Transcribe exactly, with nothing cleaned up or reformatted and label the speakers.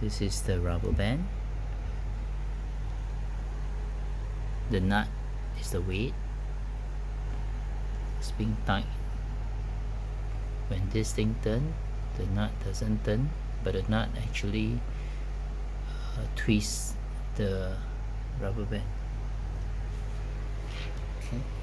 Speaker 1: This is the rubber band. The nut is the weight. It's being tight. When this thing turns, the nut doesn't turn, but the nut actually uh, twists the rubber band. Okay.